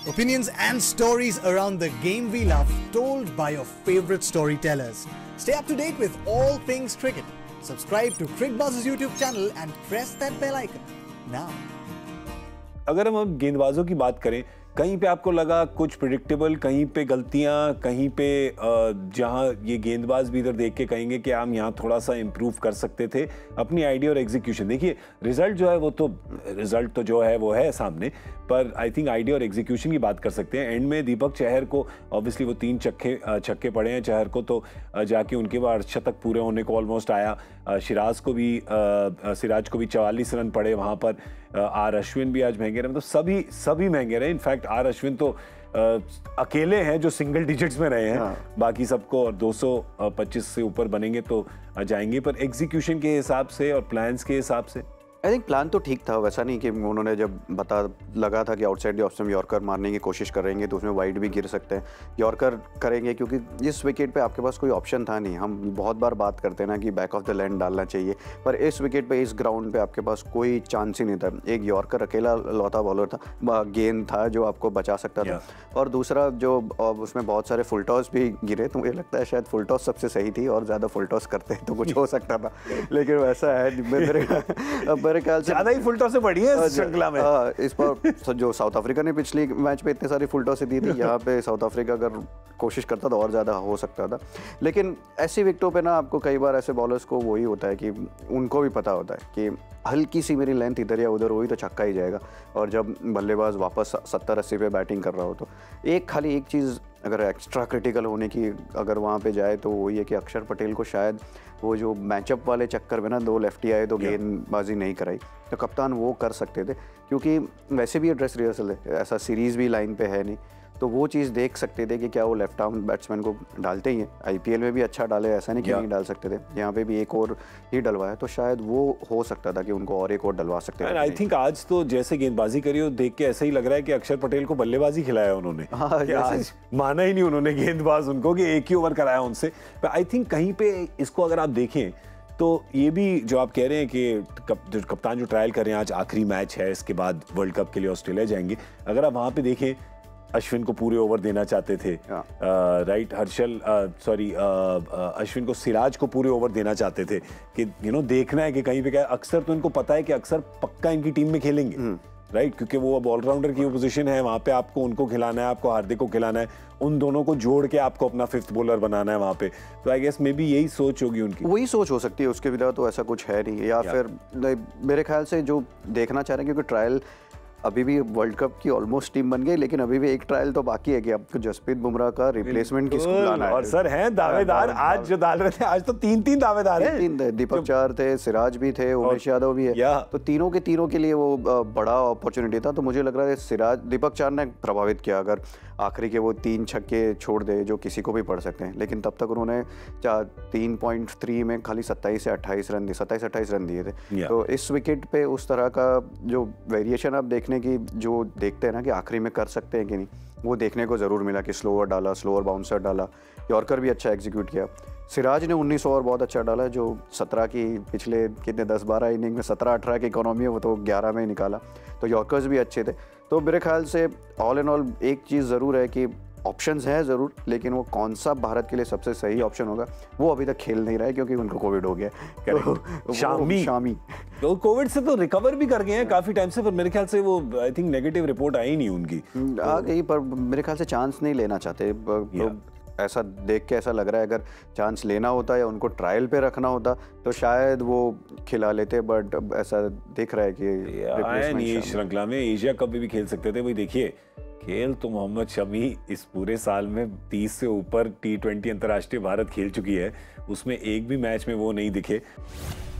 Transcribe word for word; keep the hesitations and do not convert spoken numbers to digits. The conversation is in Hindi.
Opinions and stories around the game we love, told by your favorite storytellers. Stay up to date with all things cricket. Subscribe to Crickbuzz's YouTube channel and press that bell icon now. अगर हम अब गेंदबाजों की बात करें, कहीं पे आपको लगा कुछ प्रिडिक्टेबल, कहीं पे गलतियां, कहीं पे जहां ये गेंदबाज भी इधर देख के कहेंगे कि हम यहाँ थोड़ा सा इम्प्रूव कर सकते थे अपनी आइडिया और एग्जीक्यूशन। देखिए रिजल्ट जो है वो तो रिजल्ट तो जो है वो है सामने, पर आई थिंक आइडिया और एग्जीक्यूशन की बात कर सकते हैं। एंड में दीपक चहर को ऑब्वियसली वो तीन छक्के छक्के पड़े हैं, चहर को तो जाके उनके बाद अर्धशतक पूरे होने को ऑलमोस्ट आया। सिराज को भी सिराज को भी चवालीस रन पड़े वहाँ पर। आर अश्विन भी आज महंगे रहे, मतलब सभी सभी महंगे रहे। इनफैक्ट आर अश्विन तो आ, अकेले हैं जो सिंगल डिजिट्स में रहे हैं। हाँ। बाकी सबको और दो सौ पच्चीस से ऊपर बनेंगे तो जाएंगे, पर एग्जीक्यूशन के हिसाब से और प्लान्स के हिसाब से आई थिंक प्लान तो ठीक था। वैसा नहीं कि उन्होंने जब बता लगा था कि outside the off stump yorker मारने की कोशिश करेंगे तो उसमें वाइड भी गिर सकते हैं, यॉर्कर करेंगे, क्योंकि इस विकेट पे आपके पास कोई ऑप्शन था नहीं। हम बहुत बार बात करते हैं ना कि बैक ऑफ द लैंड डालना चाहिए, पर इस विकेट पे इस ग्राउंड पे आपके पास कोई चांस ही नहीं था। एक यॉर्कर अकेला लौता बॉलर था, गेंद था जो आपको बचा सकता था, और दूसरा जो उसमें बहुत सारे फुल टॉस भी गिरे, तो मुझे लगता है शायद फुल टॉस सबसे सही थी, और ज़्यादा फुल टॉस करते तो कुछ हो सकता था, लेकिन वैसा है मेरे ख्याल से ज़्यादा ही फुल टॉस से बढ़ी है श्रृंखला में। आ, इस पर जो साउथ अफ्रीका ने पिछली मैच पे इतने सारी फुल टॉस दी थी, यहाँ पे साउथ अफ्रीका अगर कोशिश करता तो और ज़्यादा हो सकता था। लेकिन ऐसी विकेटों पे ना आपको कई बार ऐसे बॉलर्स को वही होता है कि उनको भी पता होता है कि हल्की सी मेरी लेंथ इधर या उधर हुई तो छक्का ही जाएगा, और जब बल्लेबाज वापस सत्तर अस्सी पे बैटिंग कर रहा हो तो एक खाली एक चीज़ अगर एक्स्ट्रा क्रिटिकल होने की अगर वहाँ पे जाए तो वो ये कि अक्षर पटेल को शायद वो जो मैचअप वाले चक्कर में ना दो लेफ्टी आए तो गेंदबाजी नहीं कराई, तो कप्तान वो कर सकते थे, क्योंकि वैसे भी ये ड्रेस रिहर्सल है, ऐसा सीरीज़ भी लाइन पे है नहीं, तो वो चीज़ देख सकते थे कि क्या वो लेफ्ट आर्म बैट्समैन को डालते ही हैं। आईपीएल में भी अच्छा डाले, ऐसा नहीं कि नहीं डाल सकते थे, यहाँ पे भी एक और ही डलवाया, तो शायद वो हो सकता था कि उनको और एक और डलवा सकते थे। आई थिंक आज तो जैसे गेंदबाजी करी हो देख के ऐसा ही लग रहा है कि अक्षर पटेल को बल्लेबाजी खिलाया उन्होंने। आज माना ही नहीं उन्होंने गेंदबाज उनको कि एक ही ओवर कराया उनसे। पर आई थिंक कहीं पे इसको अगर आप देखें तो ये भी जो आप कह रहे हैं कि कप, जो कप्तान जो ट्रायल कर रहे हैं, आज आखिरी मैच है, इसके बाद वर्ल्ड कप के लिए ऑस्ट्रेलिया जाएंगे। अगर आप वहाँ पे देखें अश्विन को पूरे ओवर देना चाहते थे, राइट, हर्षल सॉरी अश्विन को सिराज को पूरे ओवर देना चाहते थे कि यू नो देखना है कि कहीं पे क्या। अक्सर तो इनको पता है कि अक्सर पक्का इनकी टीम में खेलेंगे, राइट, क्योंकि वो अब ऑलराउंडर की पोजीशन है, वहाँ पे आपको उनको खिलाना है, आपको हार्दिक को खिलाना है, उन दोनों को जोड़ के आपको अपना फिफ्थ बॉलर बनाना है वहाँ पे। तो आई गेस मे बी यही सोच होगी उनकी, वही सोच हो सकती है, उसके बिना तो ऐसा कुछ है नहीं। या फिर मेरे ख्याल से जो देखना चाह रहे हैं, क्योंकि ट्रायल अभी भी वर्ल्ड कप की ऑलमोस्ट टीम बन गई, लेकिन अभी भी एक ट्रायल तो बाकी है कि आपको जसप्रीत बुमराह का रिप्लेसमेंट किसको लाना है। और सर हैं दावेदार आज जो डाल रहे थे, आज तो तीन तीन दावेदार हैं। तीन थे, दीपक चहर थे, सिराज भी थे, उमेश यादव भी है, तो तीनों के तीनों के लिए वो बड़ा अपॉर्चुनिटी था। तो मुझे लग रहा है सिराज दीपक चहर ने प्रभावित किया, अगर आखिरी के वो तीन छक्के छोड़ दे जो किसी को भी पड़ सकते हैं, लेकिन तब तक उन्होंने तीन पॉइंट थ्री में खाली सत्ताईस से अट्ठाईस रन दिए, सत्ताईस अट्ठाईस रन दिए थे। तो इस विकेट पे उस तरह का जो वेरिएशन आप देखने की जो देखते हैं ना कि आखिरी में कर सकते हैं कि नहीं, वो देखने को ज़रूर मिला कि स्लोअर डाला, स्लोअर बाउंसर डाला, यॉर्कर भी अच्छा एग्जीक्यूट किया। सिराज ने उन्नीस ओवर बहुत अच्छा डाला, जो सत्रह की पिछले कितने दस बारह इनिंग में सत्रह अठारह की इकोनॉमी है वो तो ग्यारह में ही निकाला, तो यॉर्कर्स भी अच्छे थे। तो मेरे ख्याल से ऑल एंड ऑल एक चीज़ ज़रूर है कि ऑप्शंस हैं ज़रूर, लेकिन वो कौन सा भारत के लिए सबसे सही ऑप्शन होगा वो अभी तक खेल नहीं रहा है, क्योंकि उनको कोविड हो गया। तो शामी शामी तो कोविड से तो रिकवर भी कर गए हैं काफ़ी टाइम से, पर मेरे ख्याल से वो आई थिंक नेगेटिव रिपोर्ट आई नहीं उनकी, आ गई, पर मेरे ख्याल से चांस नहीं लेना चाहते। तो ऐसा देख के ऐसा लग रहा है अगर चांस लेना होता या उनको ट्रायल पे रखना होता तो शायद वो खिला लेते, बट ऐसा दिख रहा है कि श्रृंखला में एशिया कप भी खेल सकते थे। वही देखिए खेल तो मोहम्मद शमी इस पूरे साल में तीस से ऊपर टी ट्वेंटी अंतर्राष्ट्रीय भारत खेल चुकी है, उसमें एक भी मैच में वो नहीं दिखे।